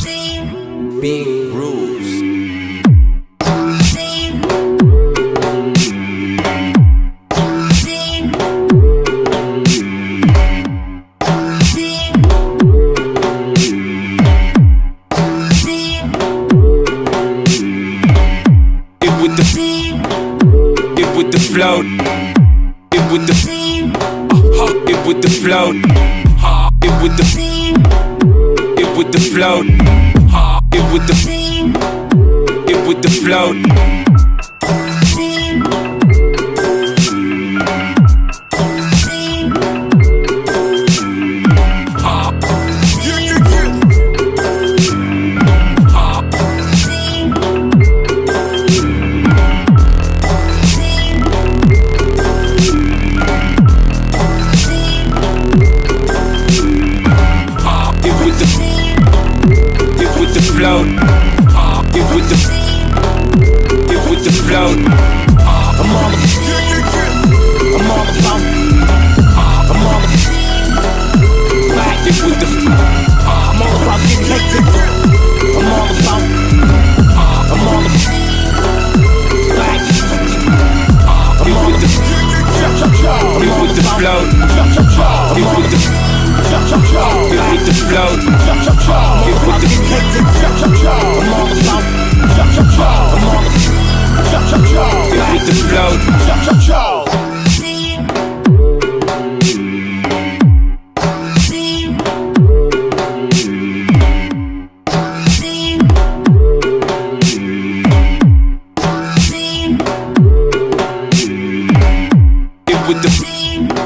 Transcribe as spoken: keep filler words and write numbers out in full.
Big rules. It with the, it with the float. It with the, it with the float. It with the, it with the float. It with the, it with the float. Float. It with the, it with the float. I'm on the, I'm on the float. I'm on the, like it with the, I'm on the float getting hectic. I'm on the float. I'm on the, like it with the, it with the float. It with the, it with the float. It with the hectic. I'm on the float. I'm on the, it with the float. It with the,